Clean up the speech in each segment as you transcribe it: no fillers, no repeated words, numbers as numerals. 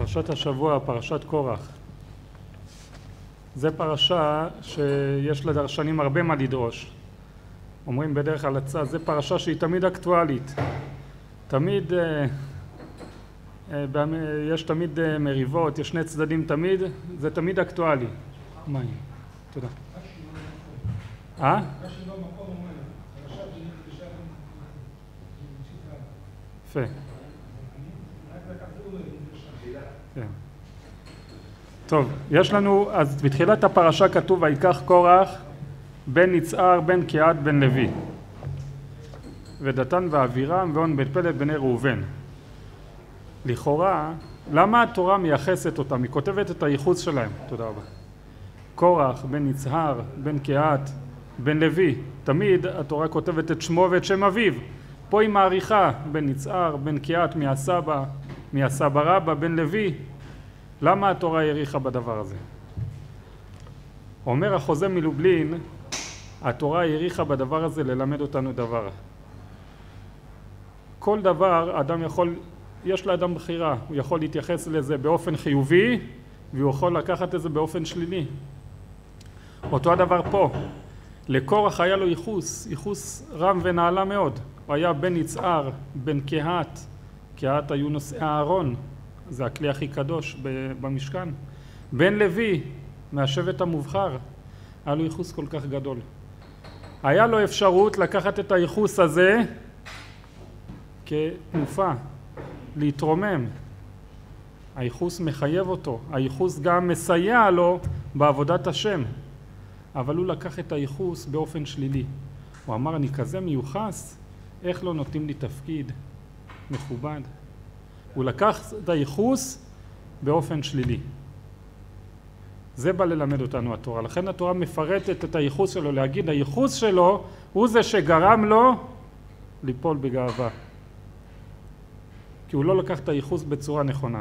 פרשת השבוע, פרשת קורח. זה פרשה שיש לדרשנים הרבה מה לדרוש. אומרים בדרך כלל זה פרשה שהיא תמיד אקטואלית. תמיד, יש תמיד מריבות, יש שני צדדים תמיד, זה תמיד אקטואלי. מה היא? תודה. יפה. כן. טוב, יש לנו, אז בתחילת הפרשה כתוב ויקח קורח בן יצהר בן קהת בן לוי ודתן ואבירם ואון בן פלט בני ראובן. לכאורה, למה התורה מייחסת אותם? היא כותבת את הייחוס שלהם. תודה רבה. קורח בן יצהר בן קהת בן לוי, תמיד התורה כותבת את שמו ואת שם אביו. פה היא מעריכה בן יצהר בן קהת מהסבא רבא בן לוי. למה התורה העריכה בדבר הזה? אומר החוזה מלובלין, התורה העריכה בדבר הזה ללמד אותנו דבר. כל דבר אדם יכול, יש לאדם בחירה, הוא יכול להתייחס לזה באופן חיובי והוא יכול לקחת את זה באופן שלילי. אותו הדבר פה, לקורח היה לו ייחוס רם ונעלה מאוד. הוא היה בן יצהר, בן קהת, קהת היו נושאי הארון, זה הכלי הכי קדוש במשכן. בן לוי, מהשבט המובחר, היה לו ייחוס כל כך גדול. היה לו אפשרות לקחת את הייחוס הזה כתנופה, להתרומם. הייחוס מחייב אותו, הייחוס גם מסייע לו בעבודת השם. אבל הוא לקח את הייחוס באופן שלילי. הוא אמר, אני כזה מיוחס, איך לא נותנים לי תפקיד מכובד? הוא לקח את הייחוס באופן שלילי. זה בא ללמד אותנו התורה. לכן התורה מפרטת את הייחוס שלו, להגיד, הייחוס שלו הוא זה שגרם לו ליפול בגאווה. כי הוא לא לקח את הייחוס בצורה נכונה.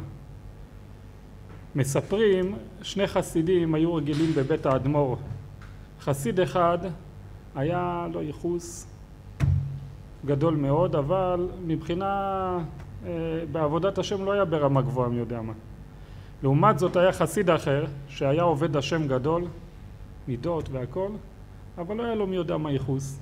מספרים, שני חסידים היו רגילים בבית האדמו"ר. חסיד אחד היה לו ייחוס גדול מאוד, אבל מבחינה בעבודת השם לא היה ברמה גבוהה מי יודע מה. לעומת זאת היה חסיד אחר שהיה עובד השם גדול, מידות והכל, אבל לא היה לו מי יודע מה ייחוס.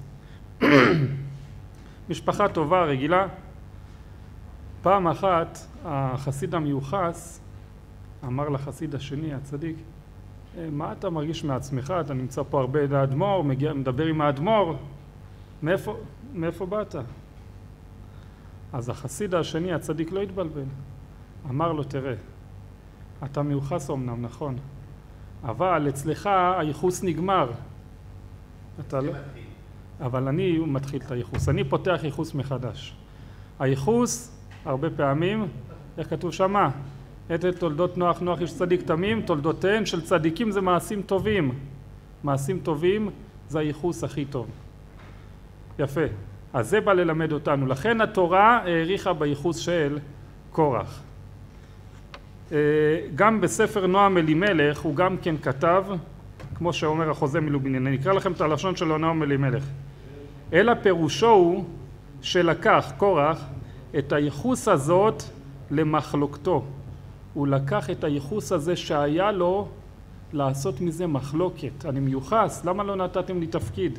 משפחה טובה, רגילה. פעם אחת החסיד המיוחס אמר לחסיד השני, הצדיק, מה אתה מרגיש מעצמך? אתה נמצא פה הרבה לאדמו"ר, מדבר עם האדמו"ר, מאיפה באת? אז החסיד השני, הצדיק, לא התבלבל. אמר לו, תראה, אתה מיוחס אומנם, נכון, אבל אצלך הייחוס נגמר. אתה לא... אבל אני מתחיל את הייחוס, אני פותח ייחוס מחדש. הייחוס, הרבה פעמים, איך כתוב שמה? את תולדות נוח, נוח איש צדיק תמים, תולדותיהן של צדיקים זה מעשים טובים. מעשים טובים זה הייחוס הכי טוב. יפה. אז זה בא ללמד אותנו. לכן התורה העריכה בייחוס של קורח. גם בספר נועם אלימלך הוא גם כן כתב, כמו שאומר החוזה מלובלין, אני אקרא לכם את הלשון של נועם אלימלך. אלא פירושו הוא שלקח קורח את הייחוס הזאת למחלוקתו. הוא לקח את הייחוס הזה שהיה לו לעשות מזה מחלוקת. אני מיוחס, למה לא נתתם לי תפקיד?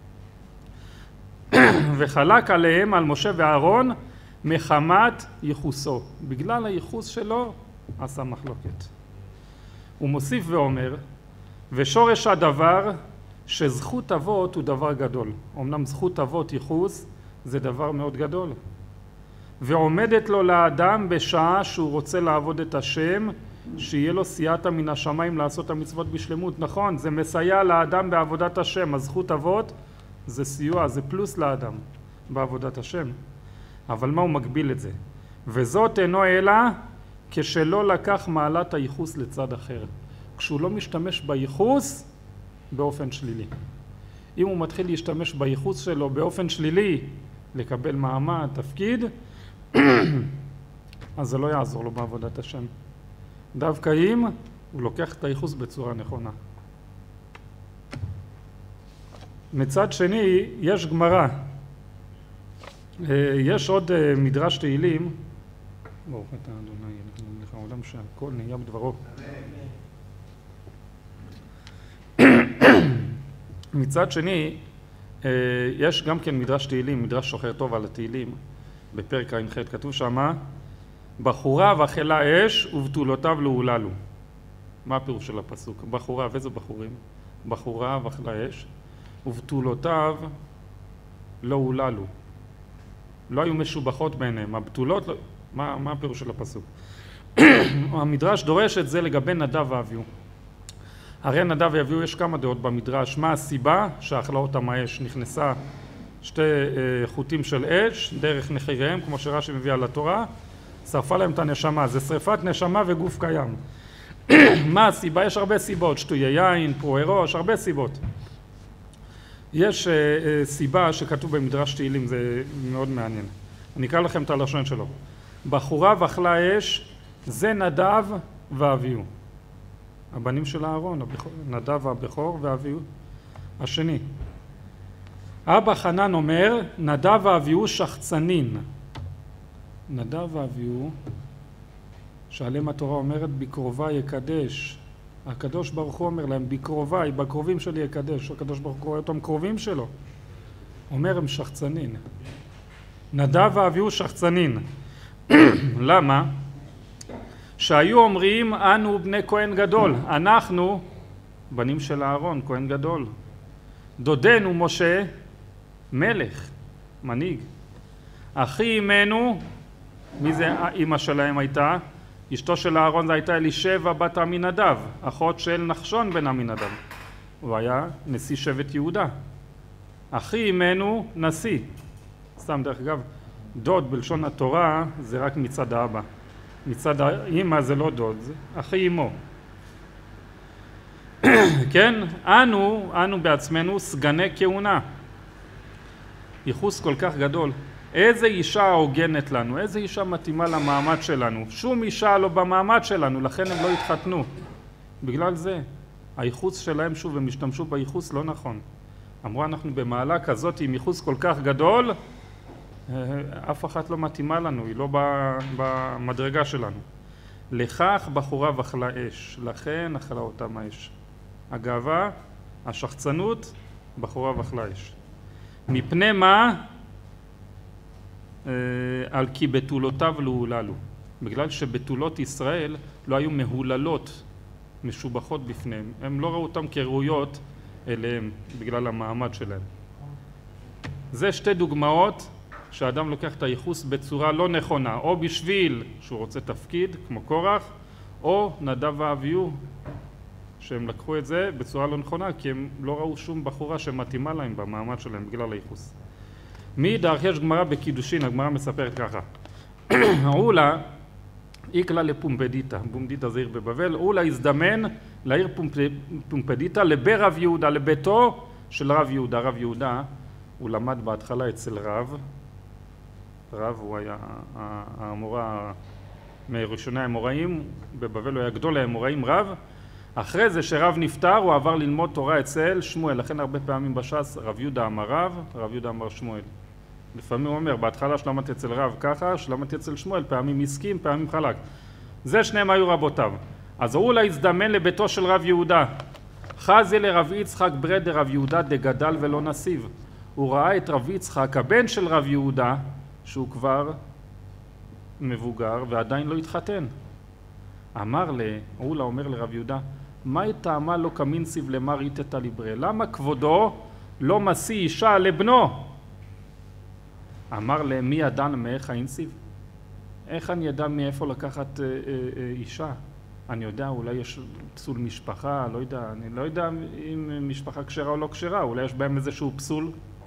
וחלק עליהם, על משה ואהרון, מחמת ייחוסו. בגלל הייחוס שלו עשה מחלוקת. הוא מוסיף ואומר, ושורש הדבר שזכות אבות הוא דבר גדול. אמנם זכות אבות ייחוס זה דבר מאוד גדול. ועומדת לו לאדם בשעה שהוא רוצה לעבוד את השם, שיהיה לו סייעתא מן השמיים לעשות המצוות בשלמות. נכון, זה מסייע לאדם בעבודת השם. הזכות אבות זה סיוע, זה פלוס לאדם בעבודת השם. אבל מה הוא מגביל את זה? וזאת אינו אלא כשלא לקח מעלת הייחוס לצד אחר. כשהוא לא משתמש בייחוס באופן שלילי. אם הוא מתחיל להשתמש בייחוס שלו באופן שלילי, לקבל מעמד, תפקיד, אז זה לא יעזור לו בעבודת השם. דווקא אם הוא לוקח את הייחוס בצורה נכונה. מצד שני, יש גמרא. יש עוד מדרש תהילים, ברוך אתה אדוני אלוהינו מלך העולם שהכל נהיה בדברו. מצד שני, יש גם כן מדרש תהילים, מדרש שוחר טוב על התהילים, בפרק ע"ח כתוב שמה, בחוריו אכלה אש ובתולותיו לא הוללו. מה הפירוש של הפסוק? בחוריו, איזה בחורים? בחוריו אכלה אש ובתולותיו לא הוללו. לא היו משובחות ביניהם, הבתולות, מה הפירוש של הפסוק? המדרש דורש את זה לגבי נדב ואביהו. הרי נדב ואביהו יש כמה דעות במדרש, מה הסיבה שאכלה אותם האש? נכנסה שתי חוטים של אש דרך נחיריהם, כמו שרש"י מביא על התורה, שרפה להם את הנשמה, זה שריפת נשמה וגוף קיים. מה הסיבה? יש הרבה סיבות, שטויי יין, פרועי ראש, הרבה סיבות. יש סיבה שכתוב במדרש תהילים, זה מאוד מעניין. אני אקרא לכם את הלשון שלו. בחוריו אכלה אש, זה נדב ואביהו. הבנים של אהרון, נדב הבכור ואביהו השני. אבא חנן אומר, נדב ואביהו שחצנין. נדב ואביהו, שעליהם התורה אומרת, בקרובה יקדש. הקדוש ברוך הוא אומר להם, בקרובה, בקרובים שלי יקדש. הקדוש ברוך הוא קורא אותם קרובים שלו. אומר, הם שחצנין. נדב ואביהו שחצנין. למה? שהיו אומרים, אנו בני כהן גדול. אנחנו, בנים של אהרון, כהן גדול. דודנו משה, מלך, מנהיג. אחי אמנו, מי זה אמא שלהם הייתה? אשתו של אהרון זה הייתה אלישבע בת עמינדב, אחות של נחשון בן עמינדב. הוא היה נשיא שבט יהודה. אחי אמנו, נשיא. סתם דרך אגב, דוד בלשון התורה זה רק מצד האבא. מצד האמא זה לא דוד, זה אחי אמו. כן? אנו בעצמנו סגני כהונה. ייחוס כל כך גדול. איזה אישה הוגנת לנו, איזה אישה מתאימה למעמד שלנו. שום אישה לא במעמד שלנו, לכן הם לא התחתנו. בגלל זה, הייחוס שלהם, שוב, הם השתמשו בייחוס לא נכון. אמרו, אנחנו במעלה כזאת עם ייחוס כל כך גדול, אף אחת לא מתאימה לנו, היא לא במדרגה שלנו. לכך בחוריו אכלה אש, לכן אכלה אותם האש. הגאווה, השחצנות, בחוריו אכלה אש. מפני מה? על כי בתולותיו לא הוללו. בגלל שבתולות ישראל לא היו מהוללות, משובחות בפניהם. הם לא ראו אותם כראויות אליהם, בגלל המעמד שלהם. זה שתי דוגמאות שהאדם לוקח את הייחוס בצורה לא נכונה, או בשביל שהוא רוצה תפקיד, כמו קורח, או נדב ואביהו, שהם לקחו את זה בצורה לא נכונה, כי הם לא ראו שום בחורה שמתאימה להם במעמד שלהם, בגלל הייחוס. מאידך יש גמרא בקידושין, הגמרא מספרת ככה. אולה, איקלה לפומפדיטה, פומפדיטה זה עיר בבבל, אולה הזדמן לעיר פומפדיטה לברב יהודה, לביתו של רב יהודה. רב יהודה, הוא למד בהתחלה אצל רב, הוא היה האמורא מראשוני האמוראים, בבבל הוא היה גדול האמוראים רב. אחרי זה שרב נפטר הוא עבר ללמוד תורה אצל שמואל, לכן הרבה פעמים בש"ס רב יהודה אמר רב יהודה אמר שמואל. לפעמים הוא אומר, בהתחלה שלמדתי אצל רב ככה, שלמדתי אצל שמואל, פעמים הסכים, פעמים חלק. זה שניהם היו רבותיו. אז הוא אולי הזדמן לביתו של רב יהודה. חזי לרב יצחק ברדר רב יהודה דגדל ולא נסיב. הוא ראה את רב יצחק, הבן של רב יהודה, שהוא כבר מבוגר ועדיין לא התחתן. אולה אומר לרב יהודה, מה טעמה לא קמינסיב למר איתתא ליברא? למה כבודו לא משיא אישה לבנו? אמר להם, מי ידען מאיך האינסיב? איך אני ידע מאיפה לקחת אישה? אני יודע, אולי יש פסול משפחה, אני לא יודע אם משפחה כשרה או לא כשרה, אולי יש בהם איזשהו פסול.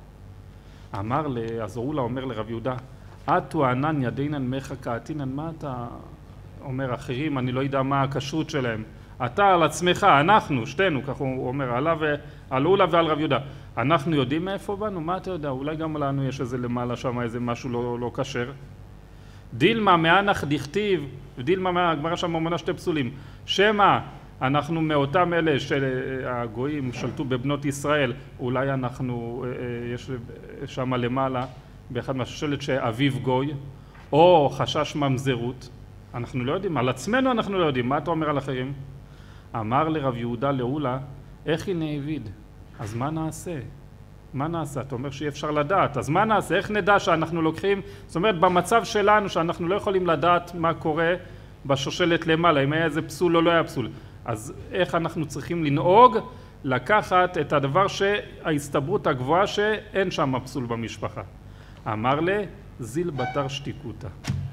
אז אולה אומר לרב יהודה, אתו ענן ידינן מאיך קעתינן, מה אתה אומר אחרים, אני לא יודע מה הכשרות שלהם. אתה על עצמך, אנחנו, שתינו, כך הוא אומר, על אולה ועל רב יהודה. אנחנו יודעים מאיפה באנו? מה אתה יודע? אולי גם לנו יש איזה למעלה שם, איזה משהו לא כשר. דילמה מאנח דכתיב, דילמה מהגמרא שם מונה שתי פסולים. שמה, אנחנו מאותם אלה שהגויים שלטו בבנות ישראל, אולי אנחנו, יש שם למעלה, באחד מהשושלת שאביו גוי, או חשש ממזרות, אנחנו לא יודעים, על עצמנו אנחנו לא יודעים, מה אתה אומר על אחרים? אמר לרב יהודה לאולה, איך היא נעביד? אז מה נעשה? מה נעשה? אתה אומר שאי אפשר לדעת, אז מה נעשה? איך נדע שאנחנו לוקחים, זאת אומרת במצב שלנו שאנחנו לא יכולים לדעת מה קורה בשושלת למעלה, אם היה איזה פסול או לא היה פסול, אז איך אנחנו צריכים לנהוג? לקחת את הדבר שההסתברות הגבוהה שאין שם פסול במשפחה. אמר לה, זיל בתר שתיקותה.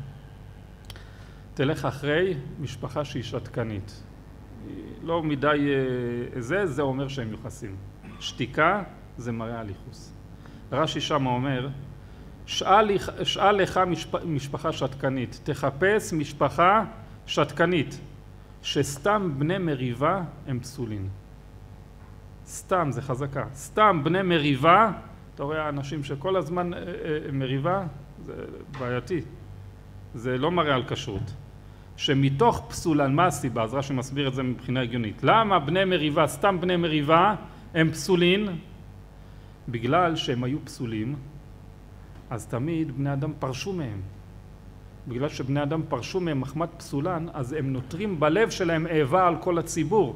תלך אחרי משפחה שהיא שתקנית. לא מדי זה אומר שהם יוחסים. שתיקה זה מראה על ייחוס. רש"י שם אומר, שאל לך משפחה שתקנית, תחפש משפחה שתקנית, שסתם בני מריבה הם פסולים. סתם זה חזקה. סתם בני מריבה, אתה רואה אנשים שכל הזמן מריבה, זה בעייתי. זה לא מראה על כשרות. שמתוך פסולן, מה הסיבה? אז רש"י מסביר את זה מבחינה הגיונית. למה בני מריבה, סתם בני מריבה, הם פסולין? בגלל שהם היו פסולים, אז תמיד בני אדם פרשו מהם. בגלל שבני אדם פרשו מהם מחמת פסולן, אז הם נותרים בלב שלהם אהבה על כל הציבור.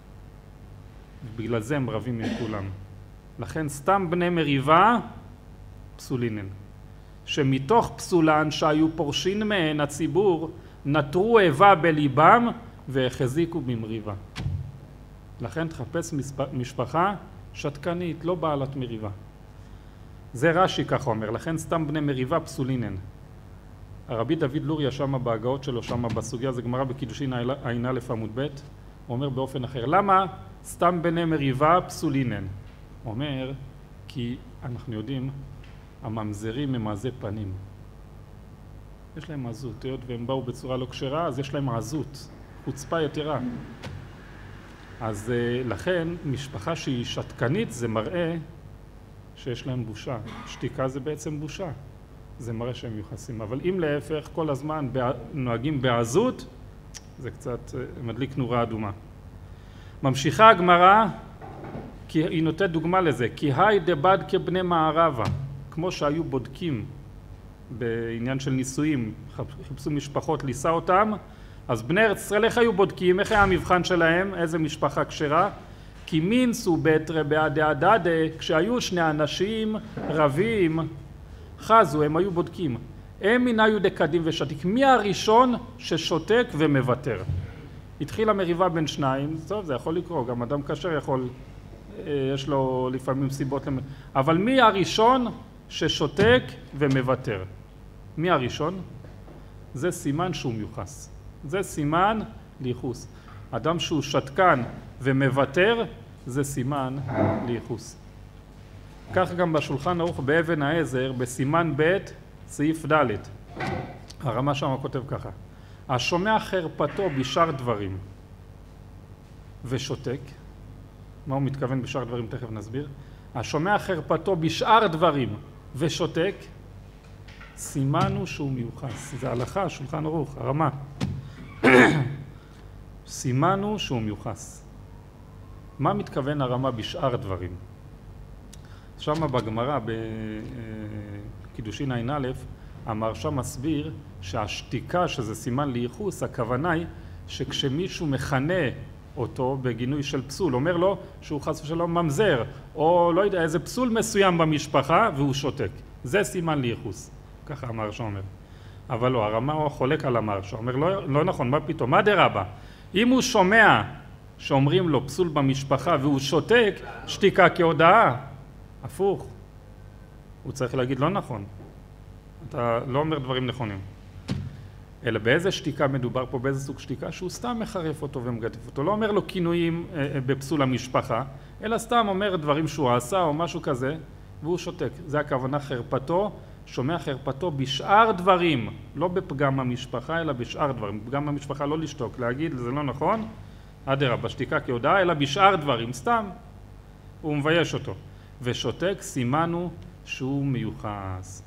בגלל זה הם רבים עם כולם. לכן סתם בני מריבה פסולינן. שמתוך פסולן שהיו פורשין מהן הציבור, נטרו אהבה בליבם והחזיקו במריבה. לכן תחפש משפחה שתקנית, לא בעלת מריבה. זה רש"י ככה אומר, לכן סתם בני מריבה פסולינן. הרבי דוד לוריה שמה בהגאות שלו, שמה בסוגיה, זה גמרא בקידושין ע"א עמוד ב', הוא אומר באופן אחר, למה סתם בני מריבה פסולינן? הוא אומר, כי אנחנו יודעים, הממזרים הם עזי פנים. יש להם עזות, היות והם באו בצורה לא כשרה, אז יש להם עזות, חוצפה יתרה. אז לכן משפחה שהיא שתקנית זה מראה שיש להם בושה. שתיקה זה בעצם בושה. זה מראה שהם יוחסים. אבל אם להפך כל הזמן נוהגים בעזות, זה קצת מדליק נורה אדומה. ממשיכה הגמרא, כי היא נותנת דוגמה לזה, כי היי דבד כבני מערבה, כמו שהיו בודקים בעניין של נישואים, חיפשו משפחות לישא אותם, אז בני ארץ ישראל איך היו בודקים, איך היה המבחן שלהם, איזה משפחה כשרה? כי מינסו בתרא בעדה, כשהיו שני אנשים רבים, חזו, הם היו בודקים. הם מן היו דקדים ושתיק. מי הראשון ששותק ומוותר? התחילה מריבה בין שניים, טוב, זה יכול לקרוא, גם אדם כשר יכול, יש לו לפעמים סיבות, אבל מי הראשון ששותק ומוותר? מי הראשון? זה סימן שהוא מיוחס. זה סימן לייחוס. אדם שהוא שתקן ומוותר, זה סימן לייחוס. כך גם בשולחן ערוך באבן העזר, בסימן ב' סעיף ד', הרמה שם כותב ככה, השומע חרפתו בשאר דברים ושותק, מה הוא מתכוון בשאר דברים? תכף נסביר. השומע חרפתו בשאר דברים ושותק, סימנו שהוא מיוחס. זה הלכה, שולחן ערוך, הרמה. סימנו שהוא מיוחס. מה מתכוון הרמה בשאר דברים? שם בגמרא בקידושין ע"א המהרש"א מסביר שהשתיקה שזה סימן לייחוס, הכוונה היא שכשמישהו מכנה אותו בגינוי של פסול, אומר לו שהוא חס ושלום ממזר או לא יודע איזה פסול מסוים במשפחה והוא שותק, זה סימן לייחוס, ככה המהרש"א אומר. אבל לא, הרמה הוא חולק על המהרש"א, אומר לא נכון, מה פתאום, מה דרבא? אם הוא שומע שאומרים לו פסול במשפחה והוא שותק, שתיקה כהודאה, הפוך, הוא צריך להגיד לא נכון, אתה לא אומר דברים נכונים. אלא באיזה שתיקה מדובר פה, באיזה סוג שתיקה? שהוא סתם מחרף אותו ומגדף אותו, לא אומר לו כינויים בפסול המשפחה, אלא סתם אומר דברים שהוא עשה או משהו כזה, והוא שותק. זה הכוונה חרפתו, שומע חרפתו בשאר דברים, לא בפגם המשפחה, אלא בשאר דברים. בפגם המשפחה לא לשתוק, להגיד, זה לא נכון, אדרבה, בשתיקה כהודאה, אלא בשאר דברים, סתם, הוא מבייש אותו. ושותק, סימנו שהוא מיוחס.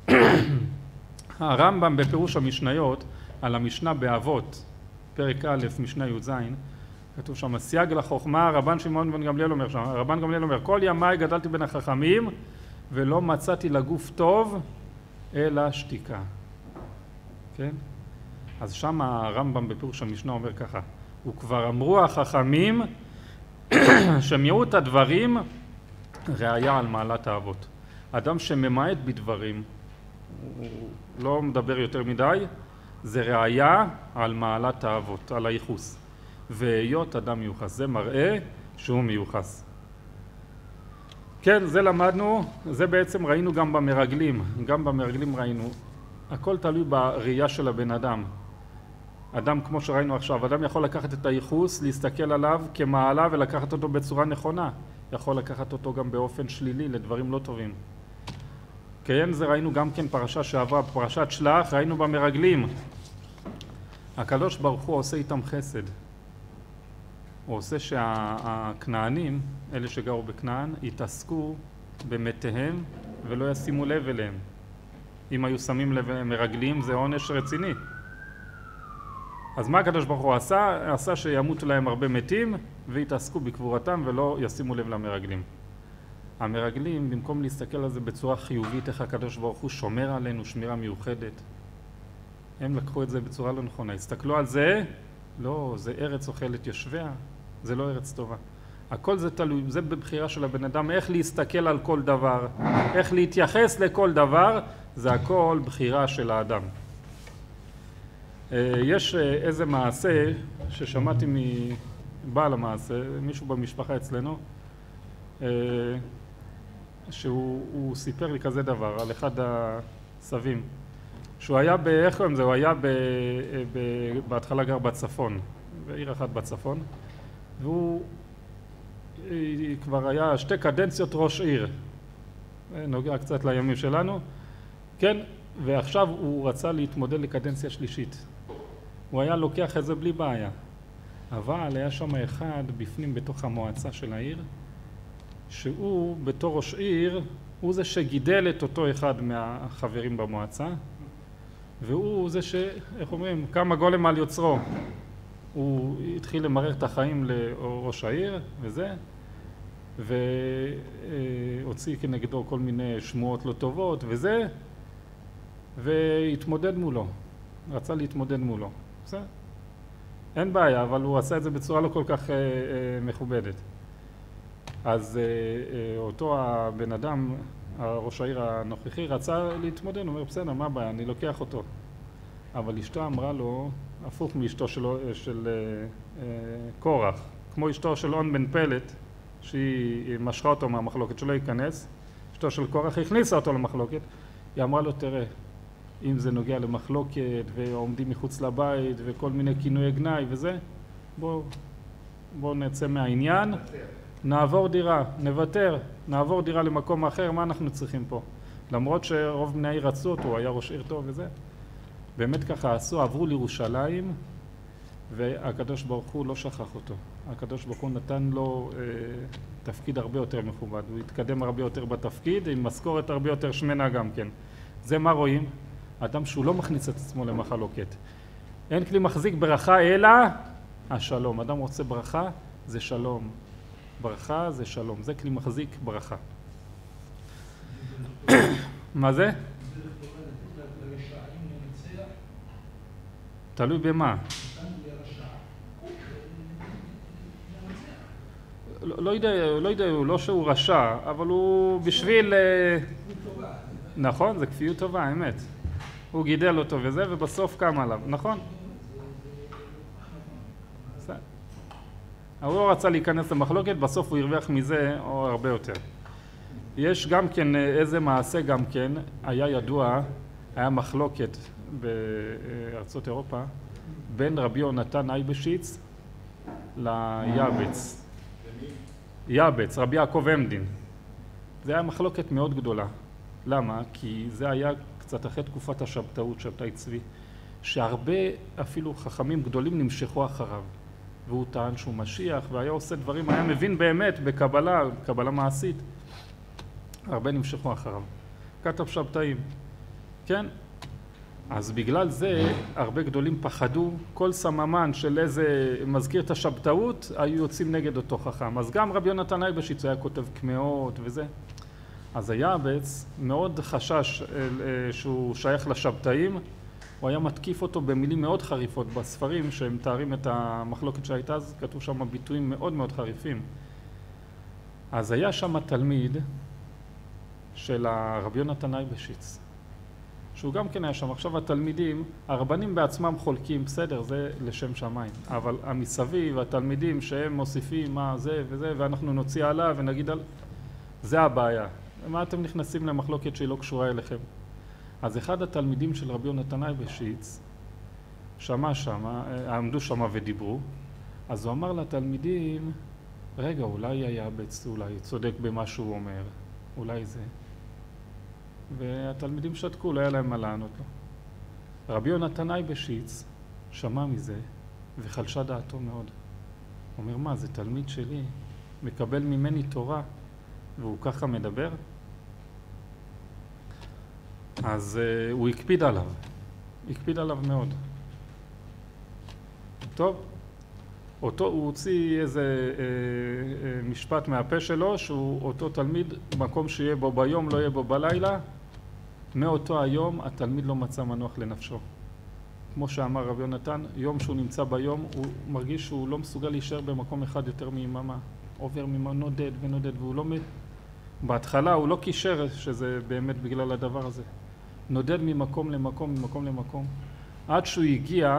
הרמב"ם בפירוש המשניות על המשנה באבות, פרק א', משנה י"ז, כתוב שם, סייג לחוכמה, רבן שמעון בן גמליאל אומר שם, רבן גמליאל אומר, כל ימיי גדלתי בין החכמים ולא מצאתי לגוף טוב אלא שתיקה. כן? אז שם הרמב"ם בפירוש המשנה אומר ככה, וכבר אמרו החכמים שמיעוט הדברים ראיה על מעלת האבות. אדם שממעט בדברים, הוא לא מדבר יותר מדי, זה ראיה על מעלת האבות, על הייחוס. והיות אדם מיוחס, זה מראה שהוא מיוחס. כן, זה למדנו, זה בעצם ראינו גם במרגלים. גם במרגלים ראינו. הכל תלוי בראייה של הבן אדם. אדם, כמו שראינו עכשיו, אדם יכול לקחת את הייחוס, להסתכל עליו כמעלה ולקחת אותו בצורה נכונה. יכול לקחת אותו גם באופן שלילי, לדברים לא טובים. כן, זה ראינו גם כן פרשה שעברה, פרשת שלח, ראינו במרגלים. הקדוש ברוך הוא עושה איתם חסד. הוא עושה שהכנענים, אלה שגרו בכנען, יתעסקו במתיהם ולא ישימו לב אליהם. אם היו שמים לב מרגלים, זה עונש רציני. אז מה הקדוש ברוך הוא עשה? עשה שימותו להם הרבה מתים ויתעסקו בקבורתם ולא ישימו לב למרגלים. המרגלים, במקום להסתכל על זה בצורה חיובית, איך הקדוש ברוך הוא שומר עלינו שמירה מיוחדת, הם לקחו את זה בצורה לא נכונה. הסתכלו על זה, לא, זה ארץ אוכלת יושביה, זה לא ארץ טובה. הכל זה תלוי, זה בבחירה של הבן אדם, איך להסתכל על כל דבר, איך להתייחס לכל דבר, זה הכל בחירה של האדם. יש איזה מעשה ששמעתי מבעל המעשה, מישהו במשפחה אצלנו, שהוא סיפר לי כזה דבר על אחד הסבים, שהוא היה איך קוראים לזה? הוא היה בהתחלה גר בצפון, בעיר אחת בצפון, והוא כבר היה 2 קדנציות ראש עיר, נוגע קצת לימים שלנו, כן, ועכשיו הוא רצה להתמודד לקדנציה שלישית. הוא היה לוקח את זה בלי בעיה, אבל היה שם אחד בפנים בתוך המועצה של העיר, שהוא בתור ראש עיר, הוא זה שגידל את אותו אחד מהחברים במועצה, והוא זה איך אומרים, קם הגולם על יוצרו. הוא התחיל למרר את החיים לראש העיר וזה, והוציא כנגדו כל מיני שמועות לא טובות וזה, והתמודד מולו, רצה להתמודד מולו. בסדר? אין בעיה, אבל הוא עשה את זה בצורה לא כל כך מכובדת. אז אותו הבן אדם, ראש העיר הנוכחי, רצה להתמודד, הוא אומר, בסדר, מה הבעיה? אני לוקח אותו. אבל אשתו אמרה לו, הפוך מאשתו של קורח, כמו אשתו של און בן פלט, שהיא משכה אותו מהמחלוקת, שלא ייכנס, אשתו של קורח הכניסה אותו למחלוקת, היא אמרה לו, תראה, אם זה נוגע למחלוקת ועומדים מחוץ לבית וכל מיני כינויי גנאי וזה, בוא נצא מהעניין, נעבור דירה, נוותר, נעבור דירה למקום אחר, מה אנחנו צריכים פה? למרות שרוב בני העיר רצו אותו, הוא היה ראש עיר טוב וזה. באמת ככה עשו, עברו לירושלים, והקדוש ברוך הוא לא שכח אותו. הקדוש ברוך הוא נתן לו תפקיד הרבה יותר מכובד, הוא התקדם הרבה יותר בתפקיד, עם משכורת הרבה יותר שמנה גם כן. זה מה רואים? אדם שהוא לא מכניס את עצמו למחלוקת. אין כלי מחזיק ברכה אלא השלום. אדם רוצה ברכה, זה שלום. ברכה זה שלום. זה כלי מחזיק ברכה. מה זה? תלוי במה. לא יודע, לא שהוא רשע, אבל הוא בשביל... נכון, זה כפיות טובה, האמת. הוא גידל אותו וזה, ובסוף קם עליו, נכון? הוא לא רצה להיכנס למחלוקת, בסוף הוא הרוויח מזה או הרבה יותר. יש גם כן איזה מעשה גם כן, היה ידוע, היה מחלוקת בארצות אירופה, בין רבי יונתן אייבשיץ ליעבץ. יעבץ, רבי יעקב עמדין. זה היה מחלוקת מאוד גדולה. למה? כי זה היה קצת אחרי תקופת השבתאות, שבתאי צבי, שהרבה אפילו חכמים גדולים נמשכו אחריו. והוא טען שהוא משיח, והיה עושה דברים, היה מבין באמת בקבלה, קבלה מעשית. הרבה נמשכו אחריו. כתב שבתאים. כן? אז בגלל זה הרבה גדולים פחדו, כל סממן של איזה מזכיר את השבתאות, היו יוצאים נגד אותו חכם. אז גם רבי יונתן אייבשיץ היה כותב קמאות וזה. אז היעבץ מאוד חשש שהוא שייך לשבתאים, הוא היה מתקיף אותו במילים מאוד חריפות. בספרים שהם מתארים את המחלוקת שהייתה, אז כתוב שם ביטויים מאוד מאוד חריפים. אז היה שם תלמיד של הרבי יונתן אייבשיץ, שהוא גם כן היה שם. עכשיו התלמידים, הרבנים בעצמם חולקים, בסדר, זה לשם שמיים, אבל המסביב, התלמידים שהם מוסיפים מה זה וזה, ואנחנו נוציא עליו ונגיד על... זה הבעיה. מה אתם נכנסים למחלוקת שהיא לא קשורה אליכם? אז אחד התלמידים של רבי יונתן אייבשיץ שמע שמה, עמדו שמה ודיברו, אז הוא אמר לתלמידים, רגע, אולי היעב"ץ, אולי צודק במה שהוא אומר, אולי זה. והתלמידים שתקו, לא היה להם מה לענות לו. רבי יונתן אייבשיץ שמע מזה וחלשה דעתו מאוד. הוא אומר, מה, זה תלמיד שלי, מקבל ממני תורה, והוא ככה מדבר? אז הוא הקפיד עליו מאוד. טוב, הוא הוציא איזה משפט מהפה שלו, שהוא אותו תלמיד, מקום שיהיה בו ביום לא יהיה בו בלילה, מאותו היום התלמיד לא מצא מנוח לנפשו. כמו שאמר רבי יונתן, יום שהוא נמצא ביום, הוא מרגיש שהוא לא מסוגל להישאר במקום אחד יותר מיממה. עובר נודד ונודד, והוא לא... בהתחלה הוא לא קישר שזה באמת בגלל הדבר הזה. נודד ממקום למקום, עד שהוא הגיע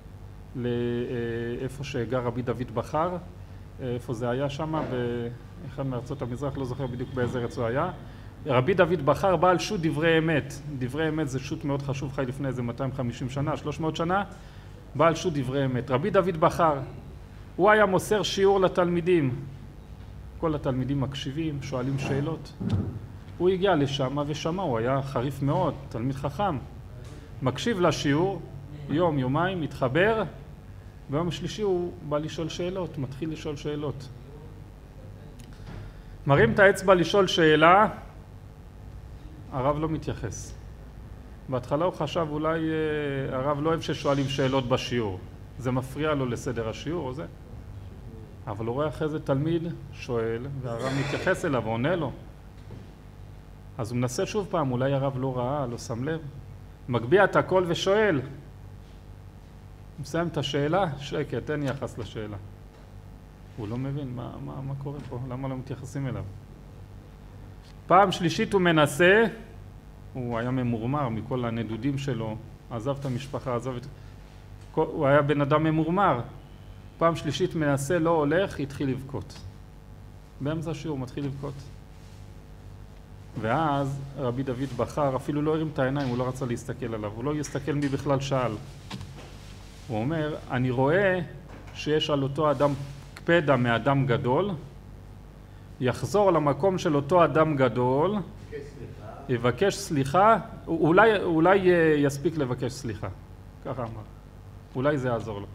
לאיפה שגר רבי דוד בכר, איפה זה היה שם, באחד מארצות המזרח, לא זוכר בדיוק באיזה ארץ הוא היה. רבי דוד בכר בעל שו"ת דברי אמת. דברי אמת זה שו"ת מאוד חשוב, חי לפני איזה 250 שנה, 300 שנה, בעל שו"ת דברי אמת. רבי דוד בכר, הוא היה מוסר שיעור לתלמידים. כל התלמידים מקשיבים, שואלים שאלות. הוא הגיע לשם ושמע, הוא היה חריף מאוד, תלמיד חכם. מקשיב לשיעור, יום, יומיים, מתחבר, ביום השלישי הוא בא לשאול שאלות, מתחיל לשאול שאלות. מרים את האצבע לשאול שאלה, הרב לא מתייחס. בהתחלה הוא חשב אולי הרב לא אוהב ששואלים שאלות בשיעור, זה מפריע לו לסדר השיעור או זה. אבל הוא רואה אחרי זה תלמיד שואל, והרב מתייחס אליו ועונה לו. אז הוא מנסה שוב פעם, אולי הרב לא ראה, לא שם לב. מגביה את הכל ושואל. מסיים את השאלה, שקט, אין יחס לשאלה. הוא לא מבין מה קורה פה, למה לא מתייחסים אליו. פעם שלישית הוא מנסה, הוא היה ממורמר מכל הנדודים שלו, עזב את המשפחה, הוא היה בן אדם ממורמר. פעם שלישית מנסה, לא הולך, התחיל לבכות. באמצע השיעור הוא מתחיל לבכות. ואז רבי דוד בכר אפילו לא הרים את העיניים, הוא לא רצה להסתכל עליו, הוא לא יסתכל מי בכלל שאל. הוא אומר, אני רואה שיש על אותו אדם קפדה מאדם גדול, יחזור למקום של אותו אדם גדול, יבקש סליחה, אולי יספיק לבקש סליחה, ככה אמר, אולי זה יעזור לו.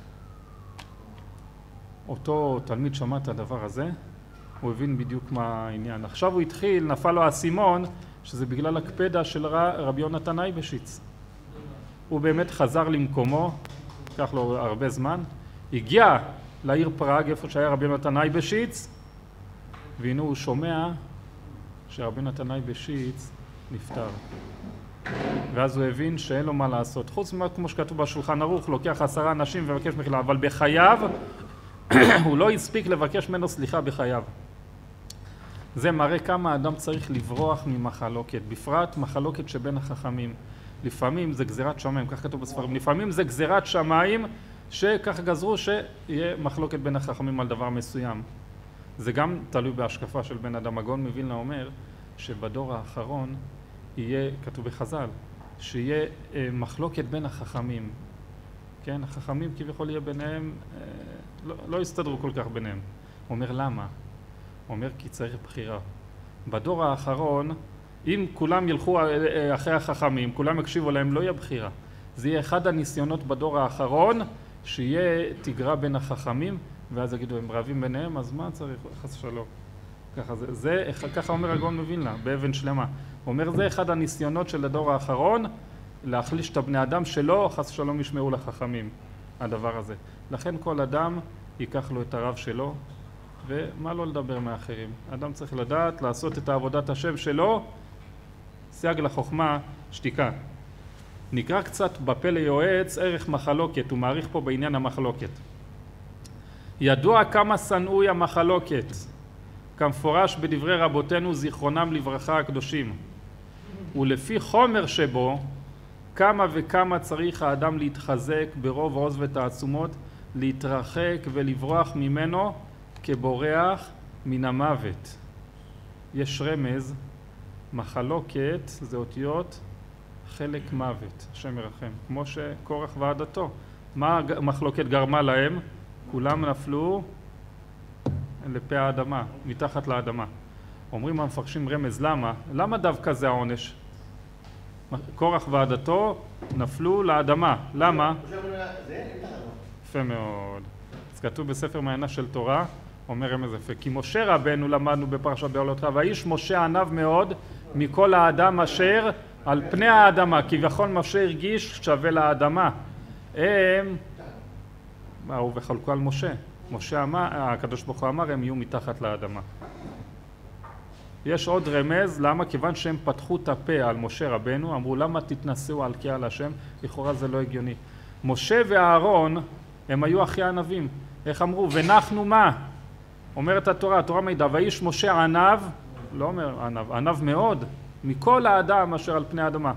אותו תלמיד שמע את הדבר הזה, הוא הבין בדיוק מה העניין. עכשיו הוא התחיל, נפל לו האסימון, שזה בגלל הקפדה של רבי יונתן אייבשיץ. הוא באמת חזר למקומו, לקח לו הרבה זמן, הגיע לעיר פראג, איפה שהיה רבי יונתן אייבשיץ, והנה הוא שומע שרבי יונתן אייבשיץ נפטר. ואז הוא הבין שאין לו מה לעשות. חוץ ממה כמו שכתוב בשולחן ערוך, לוקח 10 אנשים ומבקש מחילה, אבל בחייו הוא לא הספיק לבקש ממנו סליחה בחייו. זה מראה כמה האדם צריך לברוח ממחלוקת, בפרט מחלוקת שבין החכמים. לפעמים זה גזירת שמיים, כך כתוב בספרים, לפעמים זה גזירת שמיים שכך גזרו שיהיה מחלוקת בין החכמים על דבר מסוים. זה גם תלוי בהשקפה של בן אדם. הגאון מווילנה אומר שבדור האחרון יהיה, כתוב בחז"ל, שיהיה מחלוקת בין החכמים. כן, החכמים כביכול יהיה ביניהם, לא יסתדרו כל כך ביניהם. הוא אומר למה? הוא אומר כי צריך בחירה. בדור האחרון, אם כולם ילכו אחרי החכמים, כולם יקשיבו להם, לא יהיה בחירה. זה יהיה אחד הניסיונות בדור האחרון, שיהיה תגרה בין החכמים, ואז יגידו, הם רבים ביניהם, אז מה צריך? חס שלום. ככה אומר הגאון מווילנה, באבן שלמה. הוא אומר, זה אחד הניסיונות של הדור האחרון, להחליש את הבני אדם שלא, חס שלום ישמעו לחכמים, הדבר הזה. לכן כל אדם ייקח לו את הרב שלו, ומה לא לדבר מאחרים. אדם צריך לדעת, לעשות את עבודת השם שלו, סייג לחוכמה, שתיקה. נקרא קצת בפה ליועץ ערך מחלוקת, הוא מעריך פה בעניין המחלוקת. ידוע כמה שנאוי המחלוקת, כמפורש בדברי רבותינו זיכרונם לברכה הקדושים, ולפי חומר שבו כמה וכמה צריך האדם להתחזק ברוב עוז ותעצומות, להתרחק ולברוח ממנו כבורח מן המוות. יש רמז, מחלוקת זה אותיות חלק מוות, השם ירחם, כמו שקורח ועדתו. מה המחלוקת גרמה להם? כולם נפלו לפה האדמה, מתחת לאדמה. אומרים המפרשים רמז, למה? למה דווקא זה העונש? קורח ועדתו נפלו לאדמה, למה? יפה מאוד. אז כתוב בספר מעיינה של תורה, אומר רמז יפה, כי משה רבנו למדנו בפרשת בעולותיך, והאיש משה ענב מאוד מכל האדם אשר על פני האדמה, כביכול משה הרגיש שווה לאדמה. הם באו וחלקו על משה. משה אמר, הקדוש ברוך הוא אמר, הם יהיו מתחת לאדמה. יש עוד רמז, למה? כיוון שהם פתחו את הפה על משה רבנו, אמרו למה תתנשאו על קהל השם, לכאורה זה לא הגיוני. משה ואהרון הם היו אחי ענבים. איך אמרו? ונחנו מה? אומרת התורה, התורה מעידה, והאיש משה ענב, לא אומר ענב, ענב מאוד, מכל האדם אשר על פני האדמה.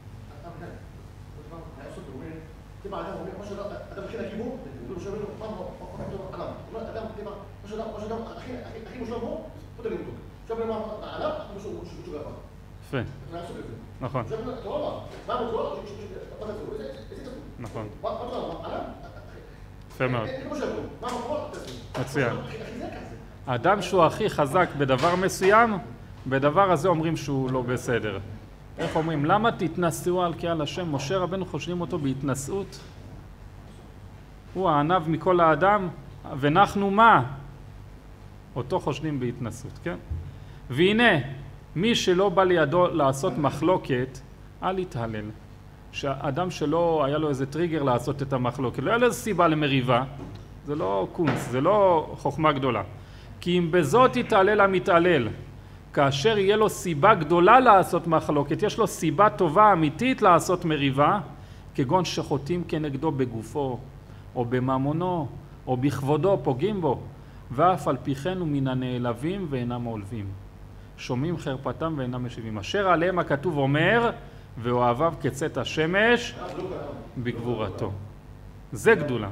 יפה. נכון. נכון. יפה מאוד. מצוין. האדם שהוא הכי חזק בדבר מסוים, בדבר הזה אומרים שהוא לא בסדר. איך אומרים? למה תתנשאו על קהל השם? משה רבנו חושבים אותו בהתנשאות. הוא הענב מכל האדם, ונחנו מה? אותו חושבים בהתנשאות, כן? והנה, מי שלא בא לידו לעשות מחלוקת, אל יתהלל. שאדם שלא היה לו איזה טריגר לעשות את המחלוקת, לא היה לו איזה סיבה למריבה, זה לא קונץ, זה לא חוכמה גדולה. כי אם בזאת יתהלל המתהלל, כאשר יהיה לו סיבה גדולה לעשות מחלוקת, יש לו סיבה טובה אמיתית לעשות מריבה, כגון שחוטאים כנגדו בגופו, או בממונו, או בכבודו, פוגעים בו, ואף על פי כן הוא מן הנעלבים ואינם עולבים. שומעים חרפתם ואינם משיבים. אשר עליהם הכתוב אומר, ואוהביו כצאת השמש בגבורתו. זה גדולה.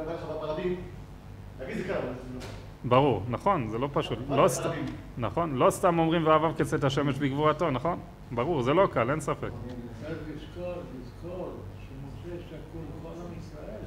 ברור, נכון, זה לא פשוט. נכון, לא סתם אומרים ואוהביו כצאת השמש בגבורתו, נכון? ברור, זה לא קל, אין ספק. תזכור שמשה שקול כל עם ישראל.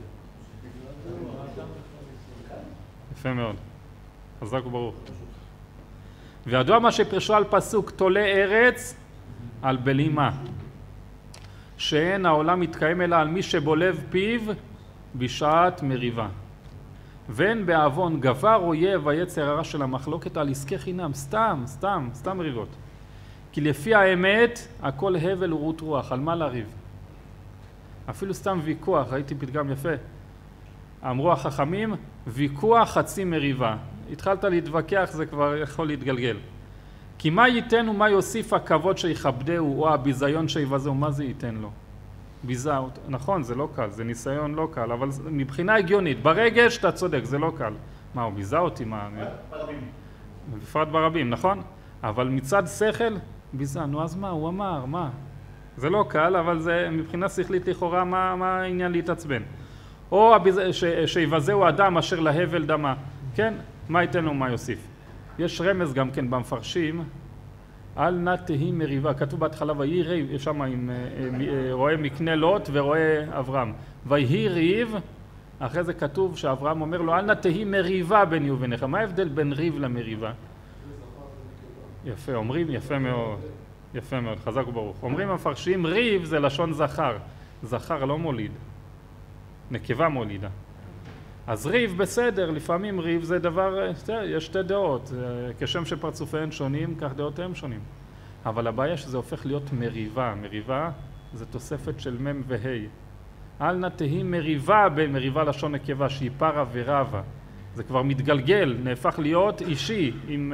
יפה מאוד. חזק וברוך. וידוע מה שפרשו על פסוק תולה ארץ על בלימה, שאין העולם מתקיים אלא על מי שבולב פיו בשעת מריבה, ואין בעוון גבר אויב היצר הרע של המחלוקת על עסקי חינם, סתם מריבות. כי לפי האמת הכל הבל ורות רוח, על מה לריב? אפילו סתם ויכוח, ראיתי פתגם יפה, אמרו החכמים, ויכוח חצי מריבה. התחלת להתווכח, זה כבר יכול להתגלגל. כי מה ייתן ומה יוסיף הכבוד שיכבדהו, או הביזיון שיבזהו, מה זה ייתן לו? ביזה, נכון, זה לא קל, זה ניסיון לא קל, אבל מבחינה הגיונית, ברגש אתה צודק, זה לא קל. מה, הוא ביזה אותי? מה? ברבים. בפרט ברבים, נכון? אבל מצד שכל, ביזה, נו אז מה? הוא אמר, מה? זה לא קל, אבל זה מבחינה שכלית לכאורה, מה העניין להתעצבן? או שיבזהו אדם אשר להבל דמה, כן? מה ייתן לו, מה יוסיף? יש רמז גם כן במפרשים, אל נא תהי מריבה, כתוב בהתחלה ויהי ריב, יש שם עם רואה מקנה לוט ורואה אברהם, ויהי ריב, אחרי זה כתוב שאברהם אומר לו אל נא תהי מריבה ביני וביניך. מה ההבדל בין ריב למריבה? יפה, אומרים יפה מאוד, חזק וברוך. אומרים המפרשים ריב זה לשון זכר, זכר לא מוליד, נקבה מולידה. אז ריב בסדר, לפעמים ריב זה דבר, יש שתי דעות, כשם שפרצופיהן שונים, כך דעותיהם שונים. אבל הבעיה שזה הופך להיות מריבה, מריבה זה תוספת של מם והי. אל נא תהי מריבה במריבה לשון נקבה, שהיא פרה ורבה. זה כבר מתגלגל, נהפך להיות אישי, עם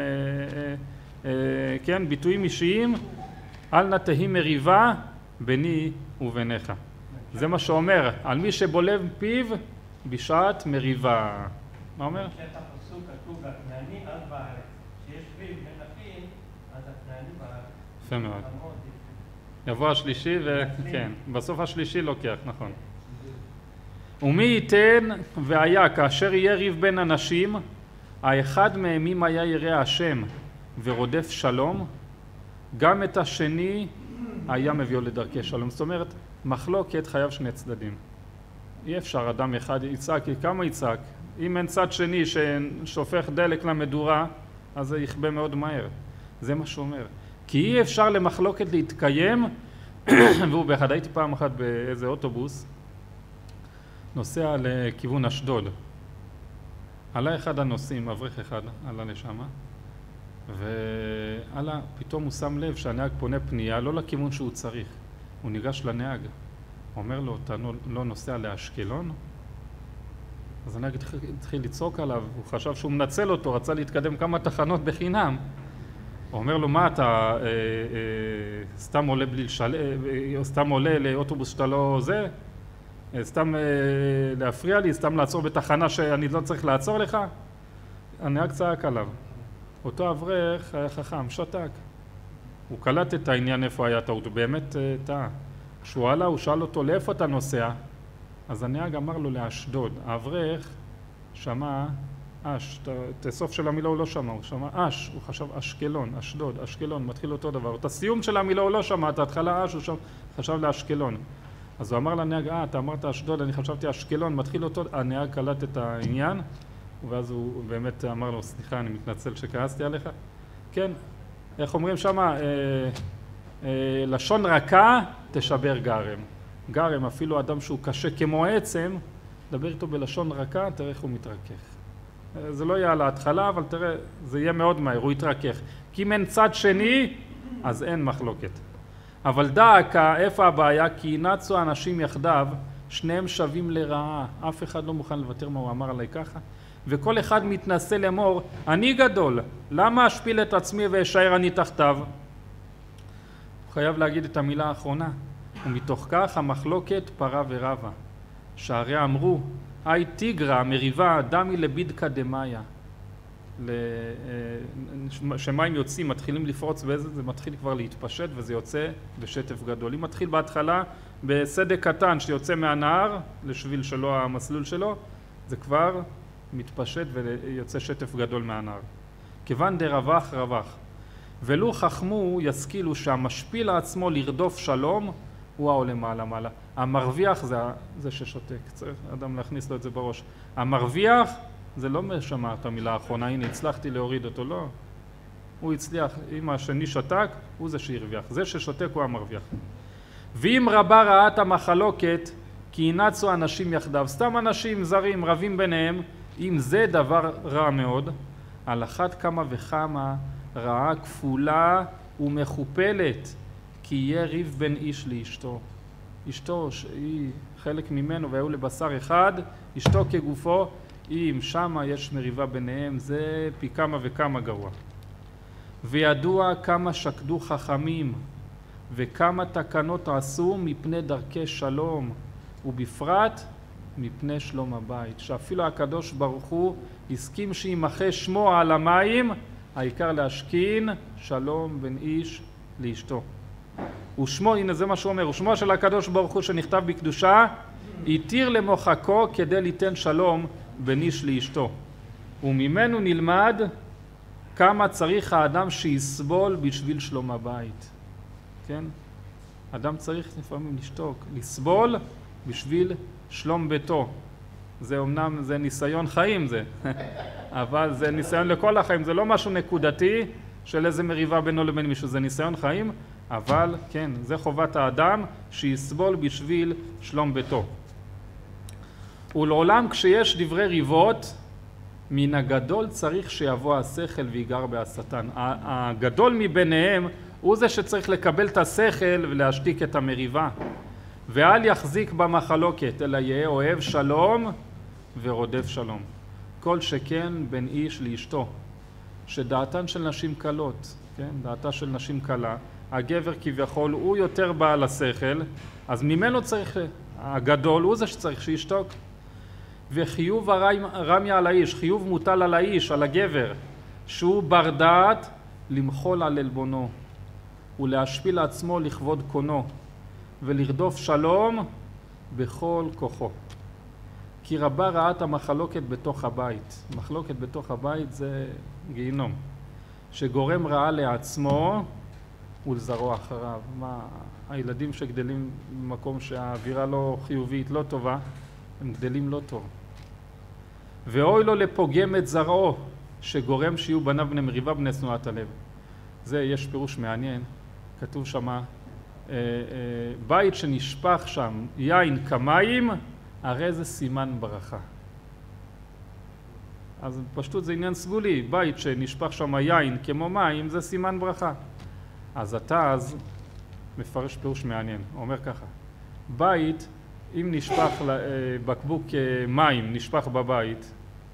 כן, ביטויים אישיים, אל נא תהי מריבה ביני וביניך. זה מה שאומר, על מי שבולב פיו בשעת מריבה. מה אומר? בשעת הפסוק כתוב, הכנעני אז בארץ. שיש ריב בין אחים, אז הכנעני בארץ. יפה מאוד. יבוא השלישי וכן, בסוף השלישי לוקח, נכון. ומי ייתן והיה כאשר יהיה ריב בין אנשים, האחד מהם אם היה ירא השם ורודף שלום, גם את השני היה מביאו לדרכי שלום. זאת אומרת, מחלוקת חייב שני צדדים. אי אפשר אדם אחד יצעק, כמה יצעק? אם אין צד שני ששופך דלק למדורה, אז זה יכבה מאוד מהר. זה מה שאומר. כי אי אפשר למחלוקת להתקיים, והוא באחד, הייתי פעם אחת באיזה אוטובוס, נוסע לכיוון אשדוד. עלה אחד הנוסעים, אברך אחד, עלה לשם, ועלה, פתאום הוא שם לב שהנהג פונה פנייה, לא לכיוון שהוא צריך. הוא ניגש לנהג, אומר לו, אתה לא נוסע לאשקלון? אז הנהג התחיל לצעוק עליו, הוא חשב שהוא מנצל אותו, רצה להתקדם כמה תחנות בחינם. הוא אומר לו, מה אתה סתם עולה בלי סתם עולה לאוטובוס שאתה לא זה? סתם להפריע לי, סתם לעצור בתחנה שאני לא צריך לעצור לך? הנהג צעק עליו. אותו אברך היה חכם, שתק. הוא קלט את העניין איפה היה טעות, הוא באמת טעה. כשהוא עלה, הוא שאל אותו, לאיפה אתה נוסע? אז הנהג אמר לו לאשדוד. האברך שמע אש, את הסוף של המילה הוא לא שמע, הוא שמע אש, הוא חשב אשקלון, אשדוד, אשקלון, מתחיל אותו דבר. את הסיום של המילה הוא לא שמע, את ההתחלה אש, הוא חשב לאשקלון. אז הוא אמר לנהג, אתה אמרת אשדוד, אני חשבתי אשקלון, מתחיל אותו, הנהג קלט את העניין, ואז הוא באמת אמר לו, סליחה, אני מתנצל שכעסתי עליך. כן, איך אומרים שמה, לשון רכה תשבר גרם. גרם, אפילו אדם שהוא קשה כמו עצם, דבר איתו בלשון רכה, תראה איך הוא מתרכך. זה לא יהיה על ההתחלה, אבל תראה, זה יהיה מאוד מהר, הוא יתרכך. כי אם אין צד שני, אז אין מחלוקת. אבל דאקה, איפה הבעיה? כי נצו האנשים יחדיו, שניהם שווים לרעה. אף אחד לא מוכן לוותר מה הוא אמר עליי ככה. וכל אחד מתנסה לאמור, אני גדול, למה אשפיל את עצמי ואשאר אני תחתיו? הוא חייב להגיד את המילה האחרונה. ומתוך כך המחלוקת פרה ורבה. שהרי אמרו, אי תיגרא מריבה דמי לבידקא דמיא. שמים יוצאים, מתחילים לפרוץ באיזה, זה מתחיל כבר להתפשט וזה יוצא בשטף גדול. אם מתחיל בהתחלה בסדק קטן שיוצא מהנהר לשביל שלו, המסלול שלו, זה כבר מתפשט ויוצא שטף גדול מהנהר. כיוון דרווח רווח. ולו חכמו ישכילו שהמשפיל לעצמו לרדוף שלום הוא העולה מעלה מעלה. המרוויח זה ששותק, צריך אדם להכניס לו את זה בראש. המרוויח זה לא משמע את המילה האחרונה, הנה הצלחתי להוריד אותו, לא. הוא הצליח, אם השני שתק, הוא זה שהרוויח. זה ששותק הוא המרוויח. ואם רבה רעת המחלוקת, כי ינצו אנשים יחדיו, סתם אנשים זרים רבים ביניהם, אם זה דבר רע מאוד, על אחת כמה וכמה רעה כפולה ומכופלת, כי יהיה ריב בין איש לאשתו. אשתו שהיא חלק ממנו והיו לבשר אחד, אשתו כגופו, אם שמה יש מריבה ביניהם, זה פי כמה וכמה גרוע. וידוע כמה שקדו חכמים וכמה תקנות עשו מפני דרכי שלום, ובפרט מפני שלום הבית. שאפילו הקדוש ברוך הוא הסכים שימחה שמו על המים, העיקר להשכין שלום בין איש לאשתו. ושמו, הנה זה מה שהוא אומר, ושמו של הקדוש ברוך הוא שנכתב בקדושה, התיר למוחקו כדי ליתן שלום בין איש לאשתו. וממנו נלמד כמה צריך האדם שיסבול בשביל שלום הבית. כן? אדם צריך לפעמים לשתוק, לסבול בשביל שלום ביתו. זה אומנם, זה ניסיון חיים זה, אבל זה ניסיון לכל החיים, זה לא משהו נקודתי של איזה מריבה בינו לבין מישהו, זה ניסיון חיים, אבל כן, זה חובת האדם שיסבול בשביל שלום ביתו. ולעולם כשיש דברי ריבות, מן הגדול צריך שיבוא השכל ויגר בהשטן. הגדול מביניהם הוא זה שצריך לקבל את השכל ולהשתיק את המריבה. ואל יחזיק במחלוקת, אלא יהיה אוהב שלום ורודף שלום. כל שכן בין איש לאשתו, שדעתן של נשים קלות, כן? דעתה של נשים קלה, הגבר כביכול הוא יותר בעל השכל, אז ממנו צריך, הגדול הוא זה שצריך שישתוק. וחיוב הרמיה על האיש, חיוב מוטל על האיש, על הגבר, שהוא בר דעת למחול על עלבונו ולהשפיל עצמו לכבוד קונו ולרדוף שלום בכל כוחו. כי רבה רעת המחלוקת בתוך הבית. מחלוקת בתוך הבית זה גיהינום, שגורם רעה לעצמו ולזרוע אחריו. מה, הילדים שגדלים במקום שהאווירה לא חיובית, לא טובה, הם גדלים לא טוב. ואוי לו לפוגם את זרעו, שגורם שיהיו בניו בני מריבה בני שנאת הלב. זה יש פירוש מעניין, כתוב שמה, בית שנשפך שם יין כמים, הרי זה סימן ברכה. אז פשטות זה עניין סגולי, בית שנשפך שם יין כמו מים זה סימן ברכה. אז התז מפרש פירוש מעניין, הוא אומר ככה, בית, אם נשפך בקבוק מים, נשפך בבית,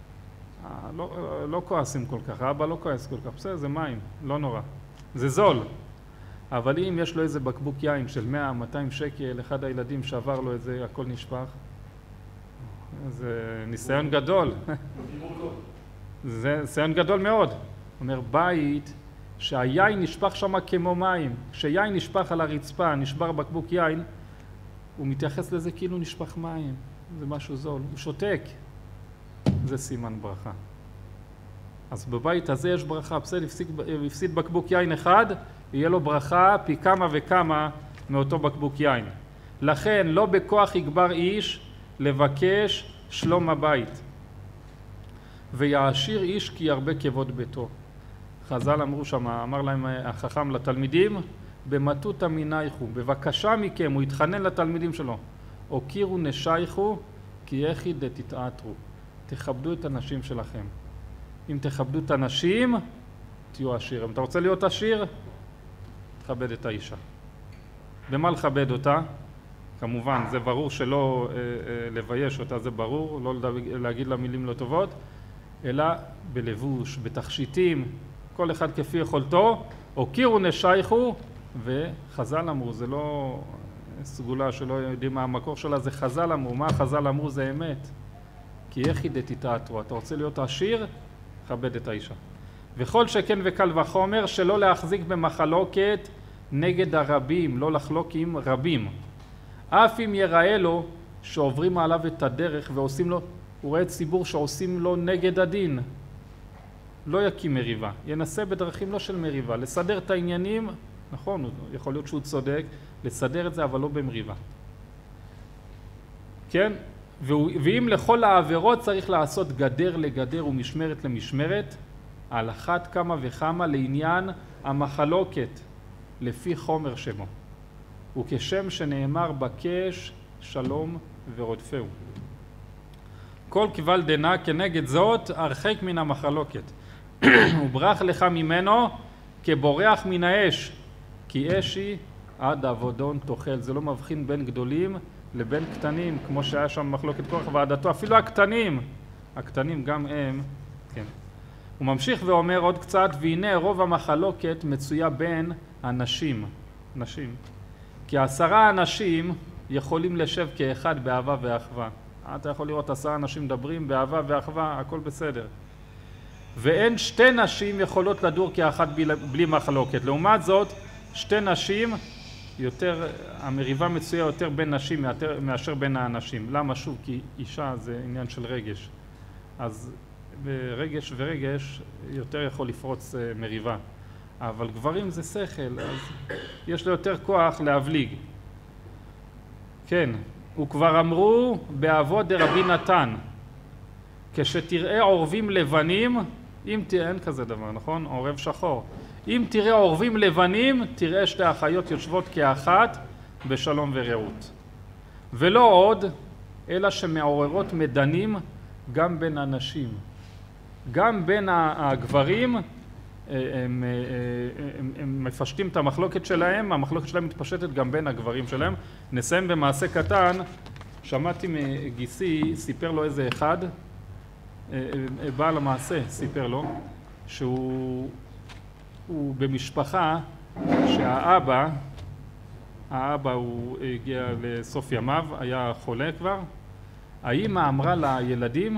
לא כועסים כל כך, האבא לא כועס כל כך, בסדר, זה מים, לא נורא, זה זול. אבל אם יש לו איזה בקבוק יין של 100-200 שקל, אחד הילדים שעבר לו את זה, הכל נשפך, זה ניסיון גדול. זה ניסיון גדול מאוד. אומר, בית שהיין נשפך שם כמו מים, כשיין נשפך על הרצפה, נשבר בקבוק יין, הוא מתייחס לזה כאילו נשפך מים, זה משהו זול, הוא שותק, זה סימן ברכה. אז בבית הזה יש ברכה, בסדר, הפסיד בקבוק יין אחד, יהיה לו ברכה פי כמה וכמה מאותו בקבוק יין. לכן לא בכוח יגבר איש לבקש שלום הבית, ויעשיר איש כי ירבה כבוד ביתו. חז"ל אמרו שם, אמר להם החכם לתלמידים, במטותא מנייכו, בבקשה מכם, הוא התחנן לתלמידים שלו, הוקירו נשייכו כי יחיד דתתעתרו, תכבדו את הנשים שלכם. אם תכבדו את הנשים, תהיו עשירים. אתה רוצה להיות עשיר? תכבד את האישה. במה לכבד אותה? כמובן, זה ברור שלא לבייש אותה, זה ברור, לא להגיד לה מילים לא טובות, אלא בלבוש, בתכשיטים, כל אחד כפי יכולתו, הוקירו נשייכו, וחז"ל אמרו, זה לא סגולה שלא יודעים מה המקור שלה, זה חז"ל אמרו, מה חז"ל אמרו זה אמת. כי יחיד דתתעתרו, אתה רוצה להיות עשיר? כבד את האישה. וכל שכן וקל וחומר שלא להחזיק במחלוקת נגד הרבים, לא לחלוק עם רבים. אף אם יראה לו שעוברים עליו את הדרך ועושים לו, הוא רואה ציבור שעושים לו נגד הדין, לא יקים מריבה, ינסה בדרכים לא של מריבה, לסדר את העניינים, נכון, יכול להיות שהוא צודק, לסדר את זה אבל לא במריבה. כן? ואם לכל העבירות צריך לעשות גדר לגדר ומשמרת למשמרת, על אחת כמה וכמה לעניין המחלוקת, לפי חומר שמו. וכשם שנאמר בקש שלום ורודפהו. כל כבל דנה כנגד זאת הרחק מן המחלוקת. וברח לך ממנו כבורח מן האש, כי אש היא עד עבודון תאכל. זה לא מבחין בין גדולים לבין קטנים, כמו שהיה שם מחלוקת כוח ועדתו, אפילו הקטנים גם הם, כן. הוא ממשיך ואומר עוד קצת, והנה רוב המחלוקת מצויה בין הנשים, נשים. כי 10 אנשים יכולים לשב כאחד באהבה ואחווה. אתה יכול לראות 10 אנשים מדברים באהבה ואחווה, הכל בסדר. ואין 2 נשים יכולות לדור כאחת בלי מחלוקת. לעומת זאת, 2 נשים, יותר, המריבה מצויה יותר בין נשים מאשר בין האנשים. למה? שוב, כי אישה זה עניין של רגש. אז ברגש ורגש יותר יכול לפרוץ מריבה. אבל גברים זה שכל, אז יש לו יותר כוח להבליג. כן, וכבר אמרו באבות דרבי נתן, כשתראה עורבים לבנים, אם תראה, אין כזה דבר, נכון? עורב שחור. אם תראה עורבים לבנים, תראה 2 אחיות יושבות כאחת בשלום ורעות. ולא עוד, אלא שמעוררות מדנים גם בין הנשים. גם בין הגברים, הם מפשטים את המחלוקת שלהם, המחלוקת שלהם מתפשטת גם בין הגברים שלהם. נסיים במעשה קטן, שמעתי מגיסי, סיפר לו איזה אחד, בעל המעשה סיפר לו, שהוא במשפחה שהאבא האבא הוא הגיע לסוף ימיו, היה חולה כבר. האמא אמרה לילדים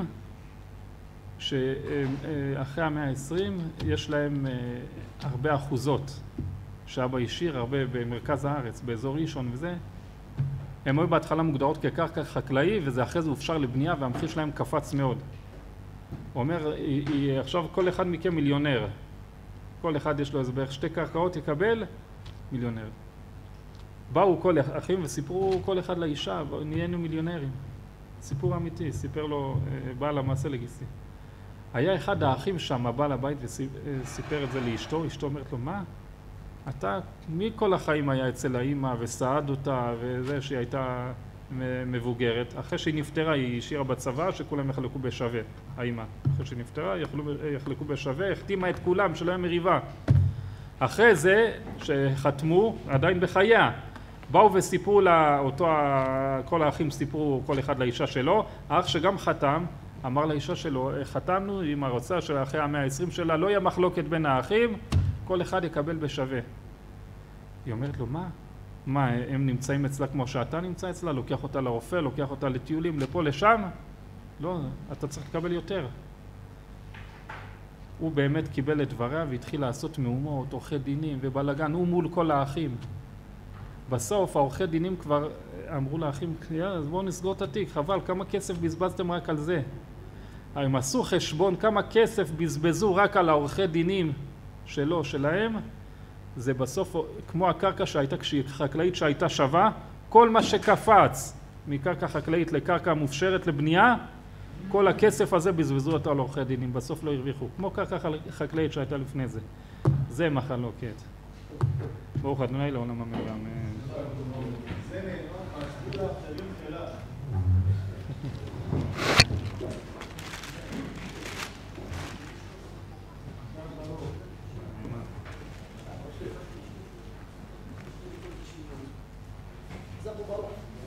שאחרי המאה ה-20 יש להם הרבה אחוזות שאבא השאיר הרבה במרכז הארץ, באזור ראשון וזה. הם היו בהתחלה מוגדרות כקרקע חקלאי, וזה אחרי זה הופשר לבנייה והמחיר שלהם קפץ מאוד. הוא אומר, עכשיו כל אחד מכם מיליונר. כל אחד יש לו איזה בערך 2 קרקעות יקבל, מיליונר. באו כל אחים וסיפרו כל אחד לאישה, נהיינו מיליונרים. סיפור אמיתי, סיפר לו בעל המעשה לגיסי. היה אחד האחים שם, בעל הבית, וסיפר את זה לאשתו. אשתו אומרת לו, מה? אתה מכל החיים היה אצל האמא וסעד אותה וזה שהיא הייתה מבוגרת. אחרי שהיא נפטרה היא השאירה בצבא שכולם יחלקו בשווה, האמא. אחרי שהיא נפטרה יחלקו בשווה, החתימה את כולם שלא היה מריבה. אחרי זה שחתמו, עדיין בחייה, באו וסיפרו לאותו, כל האחים סיפרו כל אחד לאישה שלו. האח שגם חתם אמר לאישה שלו, חתמנו עם הרוצה שאחרי המאה ה-20 שלה לא יהיה מחלוקת בין האחים, כל אחד יקבל בשווה. היא אומרת לו, מה, הם נמצאים אצלה כמו שאתה נמצא אצלה? לוקח אותה לרופא, לוקח אותה לטיולים, לפה, לשם? לא, אתה צריך לקבל יותר. הוא באמת קיבל את דבריה והתחיל לעשות מהומות, עורכי דינים ובלגן, הוא מול כל האחים. בסוף העורכי דינים כבר אמרו לאחים, יאללה, אז בואו נסגור את התיק, חבל, כמה כסף בזבזתם רק על זה. הם עשו חשבון כמה כסף בזבזו רק על העורכי דינים שלו, שלהם. זה בסוף כמו הקרקע שהייתה, כשהיא חקלאית שהייתה שווה, כל מה שקפץ מקרקע חקלאית לקרקע מופשרת לבנייה, כל הכסף הזה בזבזו אותו על עורכי דינים, בסוף לא הרוויחו, כמו קרקע חקלאית שהייתה לפני זה. זה מחלוקת. ברוך ה' לעולם אמן ואמן. זה נאמר מהסגול האחרים שלה. זה פה ברוך.